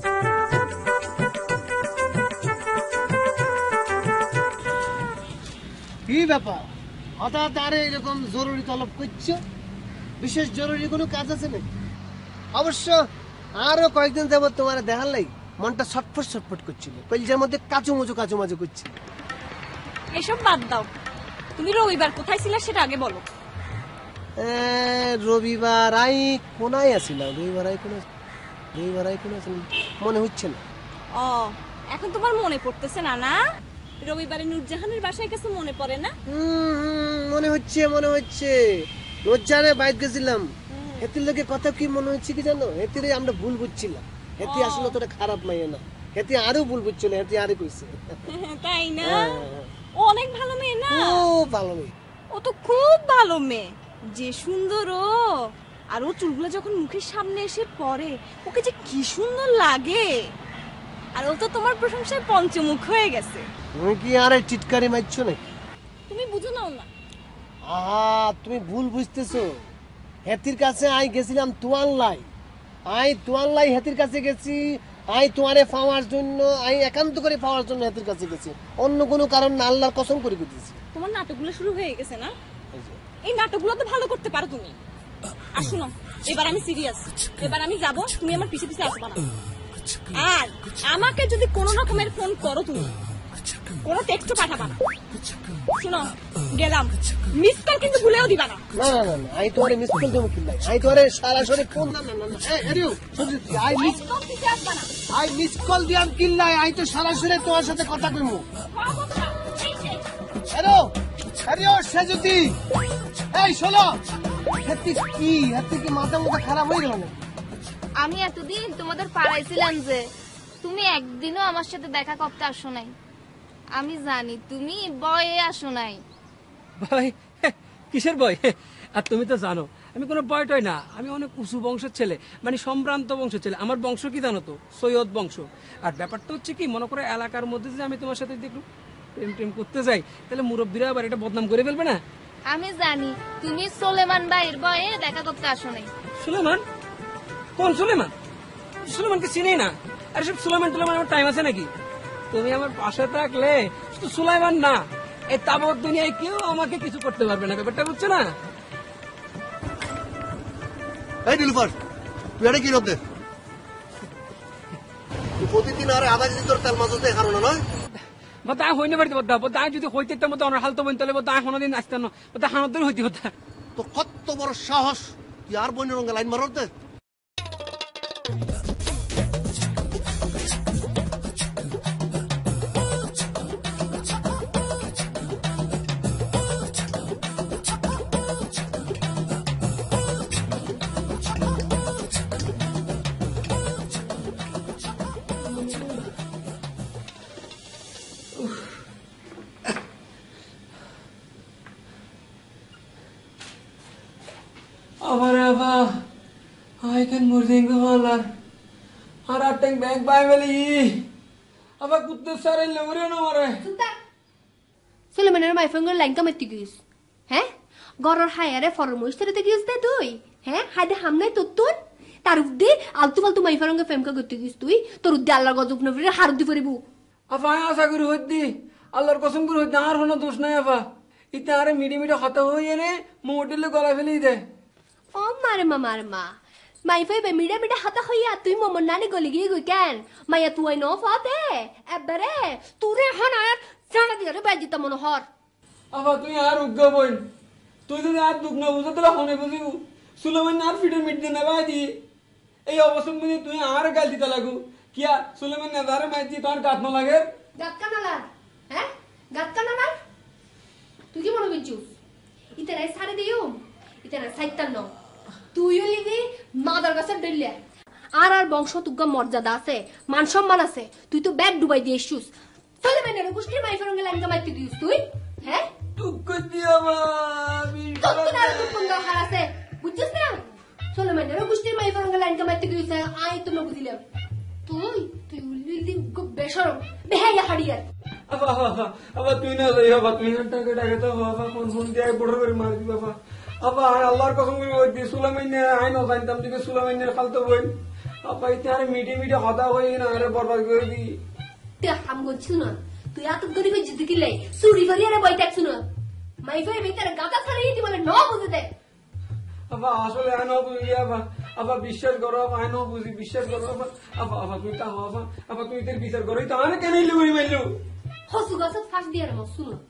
কি ব্যাপার হঠাৎ আরে এরকম জরুরি তলব করছো? বিশেষ জরুরি কোনো কাজ আছে নাকি? অবশ্য আরো কয়েকদিন যাবত তোমার দেখার লাই মনটা ছটফট ছটফট করছিল, কলজার মধ্যে কাচু মুচু কাচু মাজু করছিল। এসব বাদ দাও, তুমি রবিবার কোথায় ছিলে সেটা আগে বলো। এ, রবিবার আই কোনায় আসিলাম, রবিবার আই কোন রবিবার আই কোন আসিলাম মনে হচ্ছে না। ও, এখন তোমার মনে পড়তেছে না? না, রবিবারে নূরজাহানের বাসায় কাছে মনে পড়ে না? হুম, হুম, মনে হচ্ছে মনে হচ্ছে রোজারে বাইরে গেছিলাম, এতির লোকে কথা কি মনে হচ্ছে কি জানো? এতিরে আমরা ভুল বুঝছিলাম, এতি আসলে তোরা খারাপ মাইয়া না, এতি আরো ভুল বুঝছিল, এতি আরো কইছে। তাই না? হ্যাঁ। ও অনেক ভালো মেয়ে না? খুব ভালো মেয়ে। ও তো খুব ভালো মেয়ে, যে সুন্দর ও। আর ও চুলগুলো যখন মুখের সামনে এসে পড়ে ওকে যে কি সুন্দর লাগে। আর ও তো তোমার প্রশংসায় পঞ্চমুখ হয়ে গেছে। তুমি কি আরে টিটকারি মারছো নাকি? তুমি বুঝো নাও না? আহা, তুমি ভুল বুঝতেছো। হেতির কাছে আই গেছিলাম তোয়ার লাই, আই তোয়ার লাই হেতির কাছে গেছি, আই তোমারে পাওয়ার জন্য, আই একান্ত করে পাওয়ার জন্য হেতির কাছে গেছি, অন্য কোনো কারণ না, আল্লাহর কসম করে দিতেছি। তোমার নাটকগুলো শুরু হয়ে গেছে না? এই নাটকগুলো তো ভালো করতে পারো তুমি। আর শুনো, এবার আমি সিরিয়াস, এবার আমি যাব, তুমি আমার পিছে পিছে আসবা না। আর আমাকে যদি কোনো রকমের ফোন করো, তুমি কোনো টেক্সট পাঠাবা না। শুনো, গেলাম, মিস কল কিন্তু ভুলেও দিবা না। না না না, আই তোমারে মিস কল দেবো কিল্লাই, আই তোমারে সরাসরি ফোন। না না না, এই হরিও সজিত, আই মিস একদম পিছে আসবা না। আই মিস কল দিয়াম কিল্লাই, আই তো সরাসরি তোমার সাথে কথা কইমু। হ্যালো হরিও সেজুতি, এই শোনো, হেতি কি হেতি কি মাথা মুথা খারাপ হয়ে গেল না? আমি এতদিন তোমাদের পাড়াইছিলাম যে তুমি একদিনও আমার সাথে দেখা করতে আসো নাই। আমি জানি তুমি বয়ে আসো নাই। ভাই কিসের বয়? আর তুমি তো জানো আমি কোনো বয় টয় না, আমি অনেক উঁচু বংশের ছেলে, মানে সম্ভ্রান্ত বংশের ছেলে। আমার বংশ কি জানো তো? সৈয়দ বংশ। আর ব্যাপারটা হচ্ছে কি, মনে করো এলাকার মধ্যে যে আমি তোমার সাথে দেখলো প্রেম টেম করতে যাই, তাহলে মুরব্বীরা আবার এটা বদনাম করে ফেলবে না? আমি জানি তুমি সোলেমান ভাইয়ের বয়ে দেখা করতে আসো নাই। সুলেমান? কোন সুলেমান? সুলেমানকে চিনি না। আর সব সুলেমান টুলেমান আমার টাইম আছে নাকি? তুমি আমার পাশে থাকলে শুধু সুলাইমান না, এই তাবৎ দুনিয়ায় কেউ আমাকে কিছু করতে পারবে না। ব্যাপারটা বুঝছো না? এই নীলুফার, তুই এটা কি রোদে? তুই প্রতিদিন আরে আধা কেজি তোর তেল মাছ দেখানো না নয়? বদা হইনে বাড়িতে বদা বদা যদি হইতে একটা মতো অনার হালতো বইন তাহলে বদা কোনোদিন আসতে না, বদা হানদের হইতে বদা। তো কত বড় সাহস তুই আর বইনের রঙে লাইন মারো দে? আমার আবা I can murding the halar আর আটেং ব্যাগ বাই বলি আবা কুত্তে সারে লমরে না মারে। সুলেমানের মাইফঙ্গের লাইন কামাইতে গিয়েছ, হ্যাঁ? গরর হায়ারে ফরমইশ তেরে গিয়েছ দে তুই, হ্যাঁ? হাইদে হামনাই তোর তোর তার উদ্দে আলতু ফালতু মাইফারঙ্গে ফেমকা করতে গিয়েছ তুই, তোর উদ্দে আল্লাহর গজব নফিরে হার দি পড়িব। আফা আশা করি হইদি আল্লাহর কসম করে হইদি আর কোনো দোষ নাই আফা। ইতে আরে মিডি মিডি হতা হইয়ে নে মোটেলে গলা ফেলি দে। ও মারে মা মারে মা মাইফাই বে মিডা মিডা হাতা হইয়া তুই মমন নানি গলি গিয়ে গই কেন মাইয়া তুই ন ফাতে এবারে তুরে হন আর জানা দিরে বাজিতা মনোহর। আফা তুই আর উগ্গা বইন, তুই যদি আর দুঃখ না বুঝে তাহলে হনে বুঝিব সুলেমান আর ফিটের মিট দিয়ে নেবা দি। এই অবসর মধ্যে তুই আর গাল দিতে লাগু কিয়া সুলেমান নেদারে মাইতি তোর গাত না লাগে? গাত কানালা, হ্যাঁ? গাত কানালা তুই কি মনে করছিস? ইতে নাই সারে দিও, ইতে নাই সাইতান ন তুইও লিবি মাদার কাছে ডেলিয়া। আর আর বংশ তুগ্গা মর্যাদা আছে, মান সম্মান আছে, তুই তো ব্যাগ ডুবাই দিয়ে এসছিস। চলে মেনে গোষ্ঠীর মাইফারঙ্গে লাইন কামাইতে দিস তুই, হ্যাঁ? দুঃখ দিয়া আমি তোর তো না দুঃখ হার আছে, বুঝছিস না? চলে মেনে গোষ্ঠীর মাইফারঙ্গে লাইন কামাইতে দিস আই তো না বুঝিলাম। তুই তুই উল্লি বেশরম বেহাইয়া হাড়িয়ার। আবা আবা আবা তুই না যাই আবা তুই না টাকা টাকা তো বাবা ফোন ফোন দিয়ে বড় করে মার দি বাবা। আবা আল্লাহর কসম করে ওই দি সুলাইমান আই না জানতাম দিকে সুলাইমানের ফালতু বই আবা ইতে আরে মিডি মিডি হদা হই না আরে বরবাদ করে দি। তুই হাম গছিস না, তুই এত গরিব জিতে কিলে চুরি করি আরে বই দেখছ না মাইফাই ভিতরে গাদা ছাড়াই দি বলে ন বুঝে দে। আবা আসলে আই না বুঝি আবা আবা বিশ্বাস করো আবা আই না বুঝি বিশ্বাস করো আবা আবা আবা তুই তা আবা আবা তুই তোর বিচার করই তো আরে কেন লুই মেলু হসু গাছ ফাঁস দিয়ে রে মসু না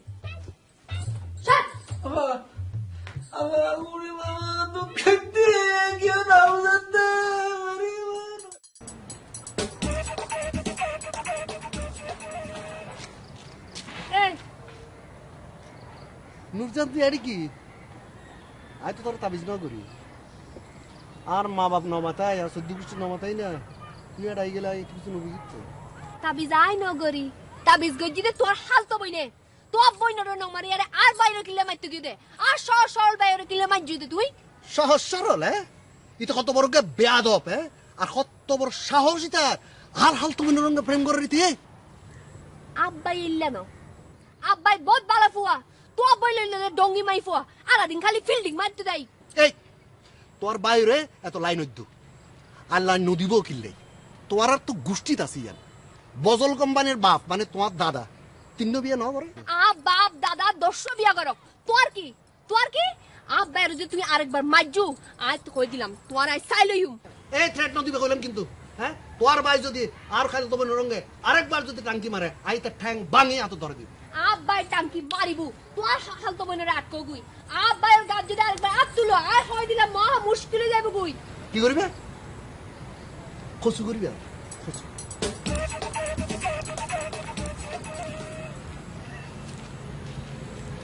শাট। আবা আবা ওরে বাবা দুঃখ দিয়ে গিয়ে দাও যাতে মারি এই নুরজান তুই আরে কি? আয় তো তোর তাবিজ না করি আর মা বাপ নমাতাই আর সদ্য কিছু নমাতাই না, তুই এটা আই গেলে কিছু নবুঝিত তাবিজ আই নগরি তাবিজ গজিতে তোর হাল তো বইনে তো বইন ন মারি আরে আর বাইরে কিলে মাইতে গিয়ে দে আর সর সর বাইরে কিলে মাই জুদে তুই সহজ সরল, হ্যাঁ? এটা কত বড় গে বেয়াদব, হ্যাঁ? আর কত বড় সাহস তার আর হাল তুমি নরঙ্গে প্রেম করে দিতে। আব্বাই ইল্লা ন আব্বাই বহুত ভালো ফুয়া তো বই লইলে ডঙ্গি মাই ফুয়া আর দিন খালি ফিল্ডিং মারতে দেই। এই তোর বাইরে এত লাইন হইতো আর লাইন নদীব কিনলে তোমার আর তো গোষ্ঠীত আছি ইয়ান বজল কোম্পানির বাপ মানে তোমার দাদা তিন বিয়ে ন করে আ বাপ দাদা দশ বিয়া করো তোর কি তোর কি আব্বাই যদি তুমি আরেকবার মাইজু আজ তো কই দিলাম তোর আই চাই লইম। এই থ্রেট নদীবে কইলাম কিন্তু, হ্যাঁ? তোর ভাই যদি আর খালি তোমার রঙে আরেকবার যদি টাঙ্কি মারে আই তার ঠ্যাং ভাঙি এত ধরে দিব। আব্বাই টাঙ্কি মারিবু তোর হাল তো বইনের আটকো গুই আব্বাইয়ের গাছ যদি আরেকবার আট তুলো আর কই দিলাম মহা মুশকিলে যাবে গুই। কি করবে? খসু করবে খসু।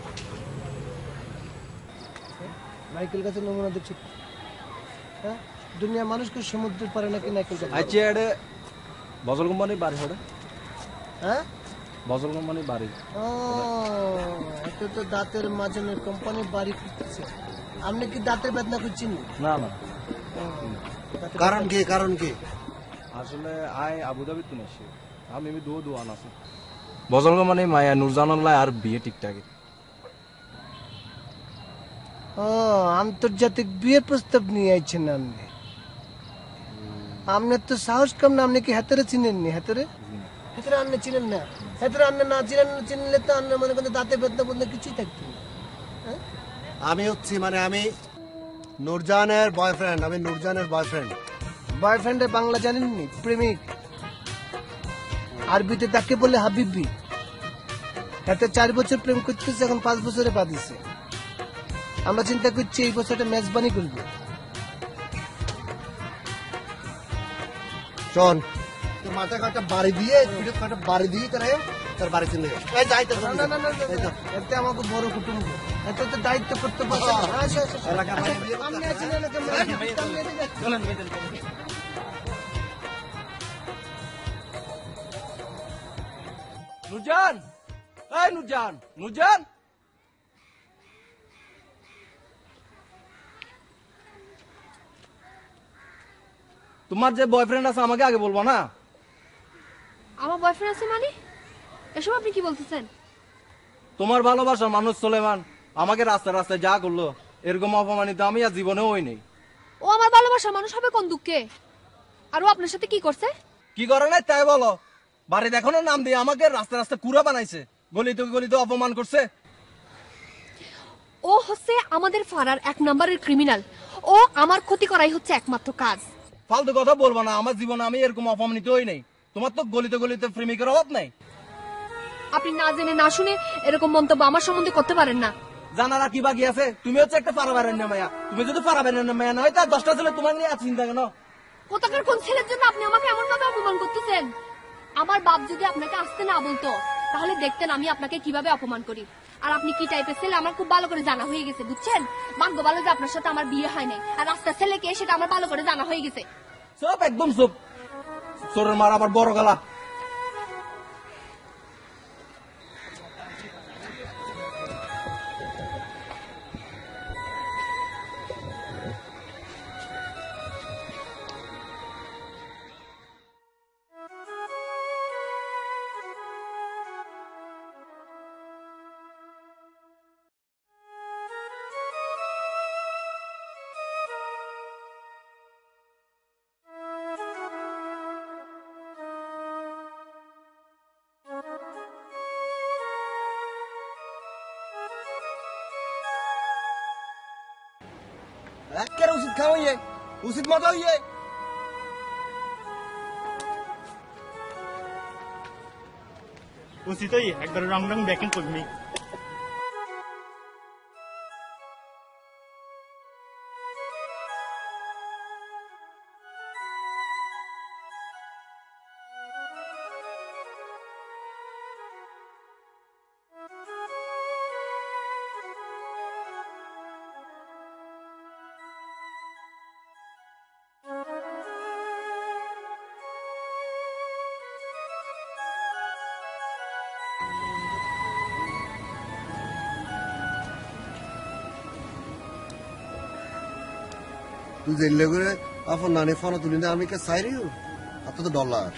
মাইকেল কাছে নমুনা দেখছি, হ্যাঁ? দুনিয়ার মানুষকে সমুদ্রের পারে নাকি নাকি আচ্ছা এটা বজল কোম্পানির বাড়ি হরে হ্যাঁ বজল কোম্পানির বাড়ি ও এটা তো দাঁতের মাজনের কোম্পানি বাড়ি করতেছে। আপনি কি দাঁতের বেদনা করছেন? না না কারণ কি কারণ কি আসলে আয় আবুধাবি তো নেছি আমি আমি দুও দুয়ান আছে বজল কোম্পানি মায়া নুরজানাল্লাহ আর বিয়ে ঠিকঠাকই। ও আন্তর্জাতিক বিয়ের প্রস্তাব নিয়ে আইছেন আপনি? আপনার তো সাহস কম না, আপনি কি হাতেরে চিনেননি? হাতেরে হাতেরে আন্নে চিনেন না? হাতেরে আন্নে না চিনেন, চিনলে তো আন্নে মনে করেন দাঁতে বেদনা বদনা কিছুই থাকতো না। হ্যাঁ? আমি হচ্ছি মানে আমি নূরজাহানের বয়ফ্রেন্ড, আমি নূরজাহানের বয়ফ্রেন্ড। বয়ফ্রেন্ডের বাংলা জানেননি? প্রেমিক। আরবিতে তাকে বলে হাবিবি। এতে চার বছর প্রেম করতেছে, এখন পাঁচ বছরে পা দিছে। আমরা চিন্তা করছি এই বছরটা মেজবানি করবো। শোন তোর মাথায় কয়েকটা বাড়ি দিয়ে পিঠে কয়েকটা বাড়ি দিয়ে তারা তার বাড়ি চলে যাবে। এই যাই তো না না না না, না, এতে আমাকে বড় কুটুম্ব, এত তো দায়িত্ব করতে পারছে না। আসো, আসো, আসো। এলাকার বাইরে বিয়ে আপনি আছেন এলাকার মধ্যে, সামনে এদিকে। চলেন নুরজান এই নুরজান নুরজান তোমার যে বয়ফ্রেন্ড আছে আমাকে আগে বলবো না? আমার বয়ফ্রেন্ড আছে মানে? এসব আপনি কি বলতেছেন? তোমার ভালোবাসার মানুষ সোলেমান আমাকে রাস্তায় রাস্তায় যা করলো, এরকম অপমানিত আমি আর জীবনেও হই নাই। ও আমার ভালোবাসা মানুষ হবে কোন দুঃখে? আর ও আপনার সাথে কি করছে? কি করে নাই তাই বলো। বাড়ি দেখানোর নাম দিয়ে আমাকে রাস্তা রাস্তা কুড়া বানাইছে, গলিতে গলিতে অপমান করছে। ও হচ্ছে আমাদের ফারার এক নম্বরের ক্রিমিনাল। ও আমার ক্ষতি করাই হচ্ছে একমাত্র কাজ। ফালতু কথা বলবো না, আমার জীবনে আমি এরকম অপমানিত হই নাই। তোমার তো গলিতে গলিতে প্রেমিকের অভাব নাই। আপনি না জেনে না শুনে এরকম মন্তব্য আমার সম্বন্ধে করতে পারেন না। জানারা কি বাকি আছে? তুমি হচ্ছে একটা পারাবারের মায়া। তুমি যদি পারাবারের মায়া না হয় তার দশটা ছেলে তোমার নিয়ে আর চিন্তা কেন? কোথাকার কোন ছেলের জন্য আপনি আমাকে এমন ভাবে অপমান করতেছেন? আমার বাপ যদি আপনাকে আসতে না বলতো তাহলে দেখতেন আমি আপনাকে কিভাবে অপমান করি। আর আপনি কি টাইপের ছেলে আমার খুব ভালো করে জানা হয়ে গেছে, বুঝছেন? ভাগ্য ভালো যে আপনার সাথে আমার বিয়ে হয় নাই, আর রাস্তার ছেলে কে সেটা আমার ভালো করে জানা হয়ে গেছে। সব একদম সব সোরের মার আবার বড় গলা। একের উচিত খাওয়াইয়ে উচিত মতো হইয়ে উচিতই একবার রং রং ব্যাকিং করবি। তুই জেলে করে আপন নানি ফোন তুলি না আমি কে চাইরিও এত তো ডলার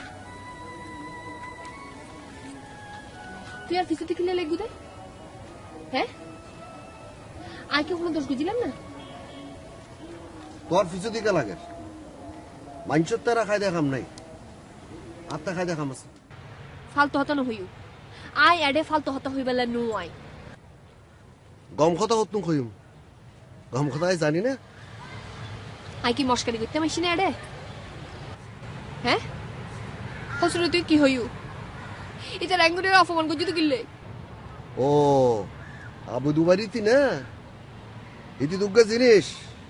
তুই আর ফিসিতে কিনে লেগু দে। হ্যাঁ আর কি কোনো দোষ বুঝিলাম না? তোর ফিসে দিকে লাগে মাংসর তারা খাই দেখাম নাই, আত্মা খাই দেখাম আছে। ফালতু হতা না হইউ আই এডে ফালতু হতা হইবেলা নো আই। গম কথা হত নু কইম, গম কথা জানি না। আই কি মস্কারি করতে মাইছি না এডে? হ্যাঁ হসরে তুই কি হইউ? এটা র্যাঙ্গুরে অপমান করছি তো কিনলে। ও আবু দুবারিতি না ইতি দুগ্গা জিনিস।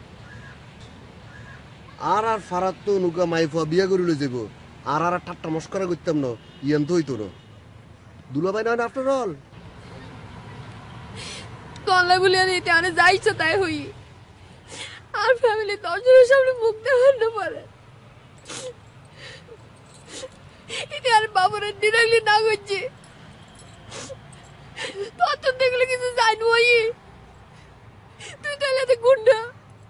আর আর ফারাত তো নুকা মাইফা বিয়া করিলে যাব, আর আর ঠাট্টা মস্করা করতাম না, ইয়ান তো হইতো না। দুলাভাই নয় আফটার অল। কল্লা বলে আর এটা আনে যাইছো তাই হই। আর ফ্যামিলি দশজনের সামনে মুখ দেওয়ার না পারে এটা আর বাবার ডিরেক্টলি না করছি তোর তো দেখলে কিছু জানবো তুই তাহলে তো গুন্ডা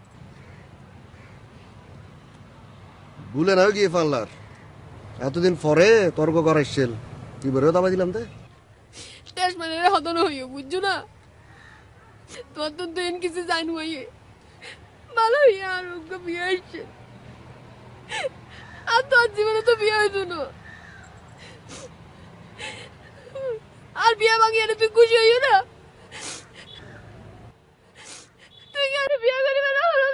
ভুলে নাও গিয়ে ফাল্লার এতদিন পরে তর্ক করাইছিল কি বেরো দাবা দিলাম তে টেস্ট মানে হতন হইও বুঝছো না তোর তো দিন কিছু জানবো ভালো হইয়া আর ওকে বিয়ে আসছে আর তোর জীবনে তো বিয়ে হইতো না আর বিয়ে ভাঙিয়ে তুই খুশি হইও না তুই কি আর বিয়ে করিবে না হলো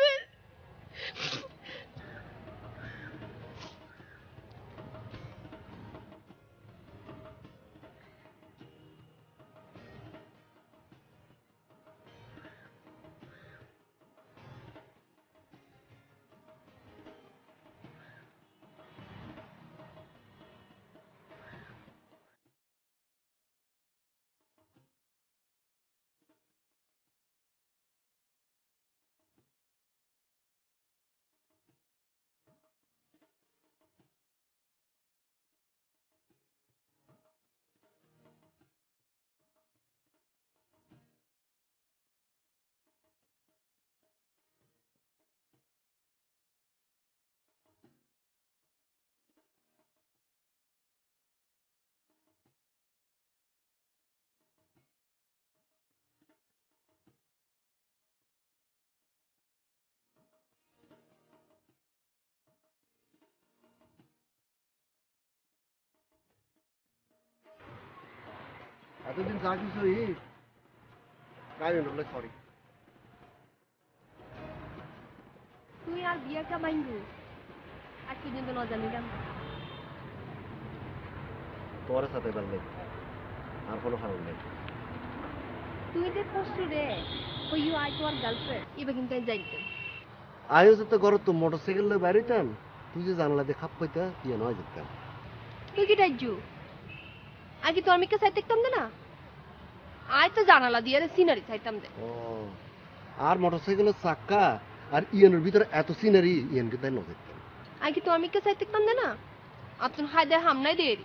এতদিন যা কিছু সরি তুই আর বিয়ে কামাইবি আর কি দিন নজানি গান তোর সাথে বেললে আর কোনো কারণ নেই তুই যে কষ্ট রে ওই ইউ আই তোর গার্লফ্রেন্ড এবার কিন্তু যাইতে আয়ো তো ঘর তো মোটরসাইকেল লয়ে বাইরেতাম তুই যে জানলা দিয়ে খাপ পাইতা ইয়ে নয় যেতাম তুই কি টাইজু আগে তো আমি কে সাইড দেখতাম না আয় তো জানালা দিয়ে সিনারি চাইতাম দে ও আর মোটরসাইকেলের চাক্কা আর ইয়েনের ভিতরে এত সিনারি ইয়েনকে তাই নয় দেখতাম আগে তো আমি কে সাইড দেখতাম না আতুন হায়দে হামনাই দে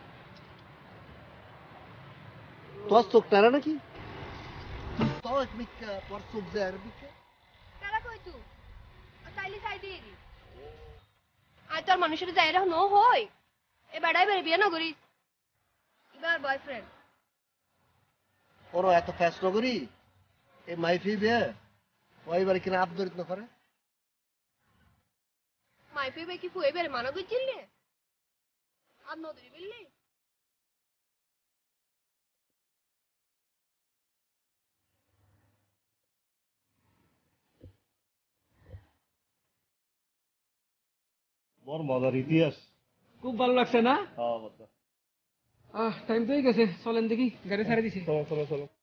তোর চোখ টারা নাকি তোর মিক্কা তোর চোখ যায় মিক্কা তারা কই তুই তাইলে চাই দিয়ে দি আয় তোর মানুষের যাই রাখ নো হই এ বেড়াই বেড়ে বিয়ে না করিস এবার বয়ফ্রেন্ড ওর এত ফ্যাস নগরী এই মাইফি বিয়ে ওই বাড়ি কিনা আবদরিত না করে মাইফি বে কি ফুয়ে বেড়ে মানা করছিলি আর নদী বিল্লি বড় মজার ইতিহাস খুব ভালো লাগছে না হ্যাঁ আহ টাইম তো হয়ে গেছে চলেন দেখি গাড়ি ছাড়ে দিছে চলো চলো চলো